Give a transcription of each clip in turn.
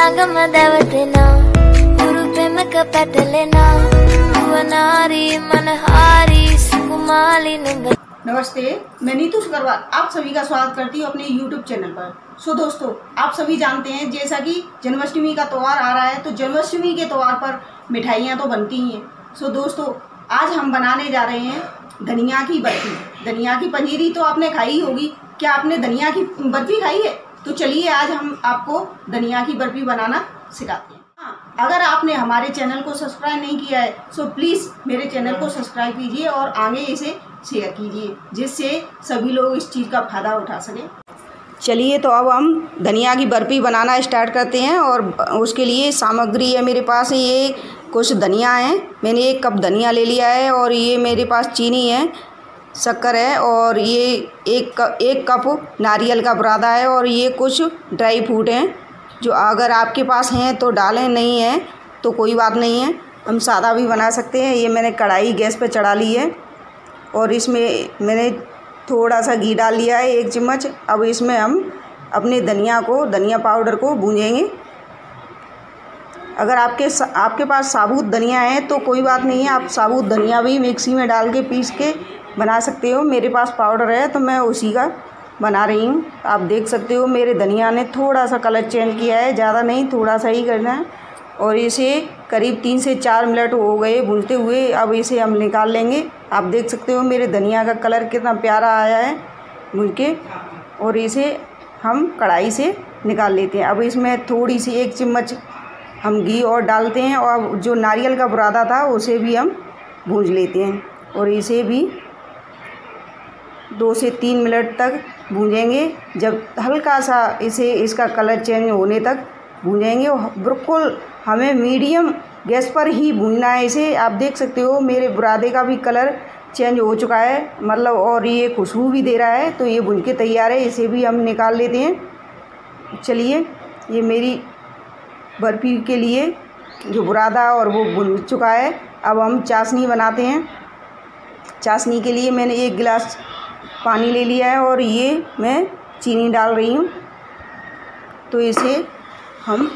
नागमदवतिना गुरुप्रेमक पटलेना भुवनारी मनहारी सुकुमाली नुब। नमस्ते, मैं नीतू सुकरवाल आप सभी का स्वागत करती हूँ अपने YouTube चैनल पर। सो दोस्तों, आप सभी जानते हैं जैसा कि जन्माष्टमी का त्यौहार आ रहा है, तो जन्माष्टमी के त्यौहार पर मिठाइयाँ तो बनती ही हैं। सो दोस्तों, आज हम बनाने जा रहे हैं धनिया की बर्फ़ी। धनिया की पंजीरी तो आपने खाई होगी, क्या आपने धनिया की बर्फ़ी खाई है? तो चलिए आज हम आपको धनिया की बर्फ़ी बनाना सिखाते हैं। हाँ, अगर आपने हमारे चैनल को सब्सक्राइब नहीं किया है सो प्लीज़ मेरे चैनल को सब्सक्राइब कीजिए और आगे इसे शेयर कीजिए, जिससे सभी लोग इस चीज़ का फ़ायदा उठा सकें। चलिए तो अब हम धनिया की बर्फ़ी बनाना स्टार्ट करते हैं। और उसके लिए सामग्री है मेरे पास, ये कुछ धनिया है, मैंने 1 कप धनिया ले लिया है। और ये मेरे पास चीनी है, शक्कर है, और ये एक कप नारियल का बुरादा है। और ये कुछ ड्राई फ्रूट हैं, जो अगर आपके पास हैं तो डालें, नहीं है तो कोई बात नहीं है, हम सादा भी बना सकते हैं। ये मैंने कढ़ाई गैस पे चढ़ा ली है और इसमें मैंने थोड़ा सा घी डाल लिया है, 1 चम्मच। अब इसमें हम अपने धनिया पाउडर को भूनेंगे। अगर आपके पास साबुत धनिया है तो कोई बात नहीं है, आप साबुत धनिया भी मिक्सी में डाल के पीस के बना सकते हो। मेरे पास पाउडर है तो मैं उसी का बना रही हूँ। आप देख सकते हो मेरे धनिया ने थोड़ा सा कलर चेंज किया है, ज़्यादा नहीं, थोड़ा सा ही करना है। और इसे करीब 3 से 4 मिनट हो गए भूनते हुए, अब इसे हम निकाल लेंगे। आप देख सकते हो मेरे धनिया का कलर कितना प्यारा आया है भून के। और इसे हम कढ़ाई से निकाल लेते हैं। अब इसमें थोड़ी सी 1 चम्मच हम घी और डालते हैं, और जो नारियल का बुरादा था उसे भी हम भून लेते हैं। और इसे भी 2 से 3 मिनट तक भूनेंगे, जब हल्का सा इसका कलर चेंज होने तक भूनेंगे। बिल्कुल हमें मीडियम गैस पर ही भूनना है इसे। आप देख सकते हो मेरे बुरादे का भी कलर चेंज हो चुका है, मतलब, और ये खुशबू भी दे रहा है, तो ये भून के तैयार है। इसे भी हम निकाल लेते हैं। चलिए, ये मेरी बर्फ़ी के लिए जो बुरादा और वो भुन चुका है। अब हम चाशनी बनाते हैं। चाशनी के लिए मैंने 1 गिलास पानी ले लिया है और ये मैं चीनी डाल रही हूँ। तो इसे हम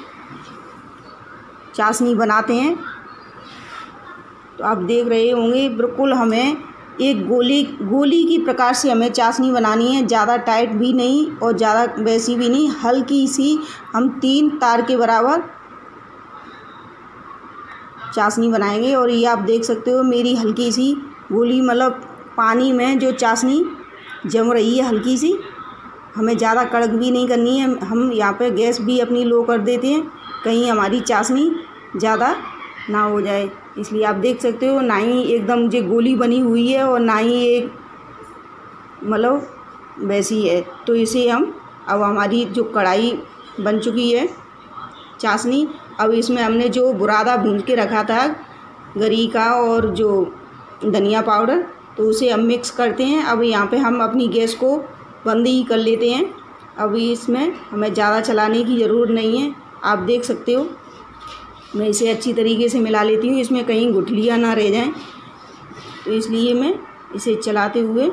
चाशनी बनाते हैं। तो आप देख रहे होंगे बिल्कुल हमें एक गोली की प्रकार से हमें चाशनी बनानी है, ज़्यादा टाइट भी नहीं और ज़्यादा वैसी भी नहीं, हल्की सी हम 3 तार के बराबर चाशनी बनाएंगे। और ये आप देख सकते हो मेरी हल्की सी गोली, मतलब पानी में जो चाशनी जम रही है हल्की सी, हमें ज़्यादा कड़क भी नहीं करनी है। हम यहाँ पे गैस भी अपनी लो कर देते हैं, कहीं हमारी चाशनी ज़्यादा ना हो जाए। इसलिए आप देख सकते हो ना ही एकदम जो गोली बनी हुई है और ना ही एक मतलब वैसी है। तो इसे हम अब हमारी जो कढ़ाई बन चुकी है चाशनी, अब इसमें हमने जो बुरादा भून के रखा था गरी का और जो धनिया पाउडर, तो उसे हम मिक्स करते हैं। अब यहाँ पे हम अपनी गैस को बंद ही कर लेते हैं। अब इसमें हमें ज़्यादा चलाने की ज़रूरत नहीं है। आप देख सकते हो मैं इसे अच्छी तरीके से मिला लेती हूँ, इसमें कहीं गुठलियाँ ना रह जाएं, तो इसलिए मैं इसे चलाते हुए,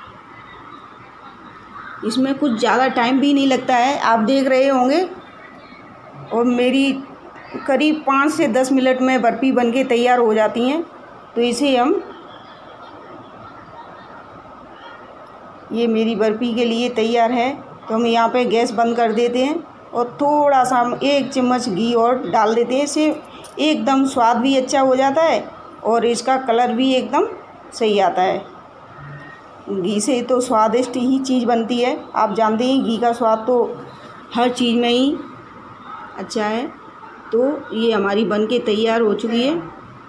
इसमें कुछ ज़्यादा टाइम भी नहीं लगता है, आप देख रहे होंगे। और मेरी करीब 5 से 10 मिनट में बर्फ़ी बनके तैयार हो जाती हैं। तो इसे हम, ये मेरी बर्फ़ी के लिए तैयार है। तो हम यहाँ पे गैस बंद कर देते हैं और थोड़ा सा हम 1 चम्मच घी और डाल देते हैं। इससे एकदम स्वाद भी अच्छा हो जाता है और इसका कलर भी एकदम सही आता है। घी से तो स्वादिष्ट ही चीज़ बनती है, आप जानते हैं घी का स्वाद तो हर चीज़ में ही अच्छा है। तो ये हमारी बन के तैयार हो चुकी है।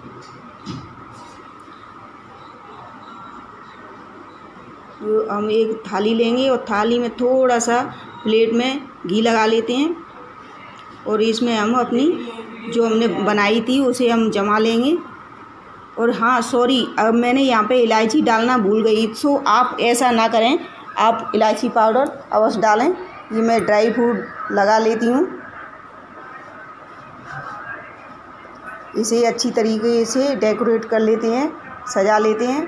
तो हम एक थाली लेंगे और थाली में थोड़ा सा प्लेट में घी लगा लेते हैं और इसमें हम अपनी जो हमने बनाई थी उसे हम जमा लेंगे। और हाँ सॉरी, अब मैंने यहाँ पे इलायची डालना भूल गई, सो आप ऐसा ना करें, आप इलायची पाउडर अवश्य डालें। ये मैं ड्राई फ्रूट लगा लेती हूँ, इसे अच्छी तरीके से डेकोरेट कर लेते हैं, सजा लेते हैं।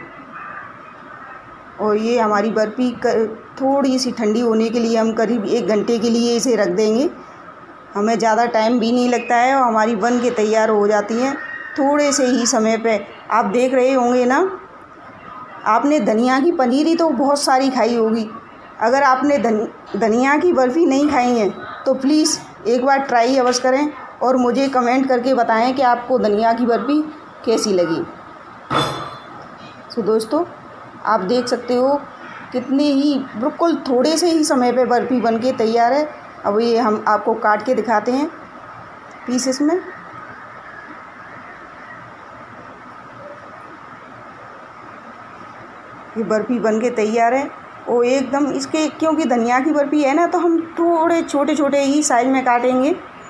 और ये हमारी बर्फ़ी थोड़ी सी ठंडी होने के लिए हम करीब 1 घंटे के लिए इसे रख देंगे। हमें ज़्यादा टाइम भी नहीं लगता है और हमारी बन के तैयार हो जाती है थोड़े से ही समय पे। आप देख रहे होंगे ना, आपने धनिया की पनीरी तो बहुत सारी खाई होगी। अगर आपने धनिया की बर्फ़ी नहीं खाई है तो प्लीज़ एक बार ट्राई अवश्य करें और मुझे कमेंट करके बताएं कि आपको धनिया की बर्फ़ी कैसी लगी। तो दोस्तों, आप देख सकते हो कितने ही बिल्कुल थोड़े से ही समय पे बर्फ़ी बन के तैयार है। अब ये हम आपको काट के दिखाते हैं पीसेस में। ये बर्फ़ी बन के तैयार है और एकदम इसके, क्योंकि धनिया की बर्फ़ी है ना, तो हम थोड़े छोटे छोटे ही साइज़ में काटेंगे,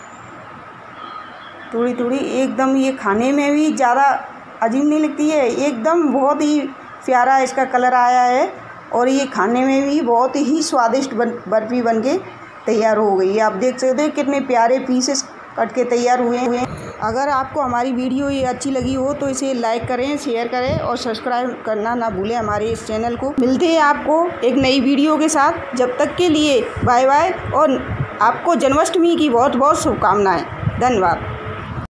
थोड़ी थोड़ी। एकदम ये खाने में भी ज़्यादा अजीब नहीं लगती है, एकदम बहुत ही प्यारा इसका कलर आया है और ये खाने में भी बहुत ही स्वादिष्ट बर्फ़ी बन के तैयार हो गई है। आप देख सकते हो कितने प्यारे पीसेस कट के तैयार हुए हैं। अगर आपको हमारी वीडियो ये अच्छी लगी हो तो इसे लाइक करें, शेयर करें और सब्सक्राइब करना ना भूलें हमारे इस चैनल को। मिलते हैं आपको एक नई वीडियो के साथ, जब तक के लिए बाय बाय और आपको जन्माष्टमी की बहुत बहुत शुभकामनाएं। धन्यवाद।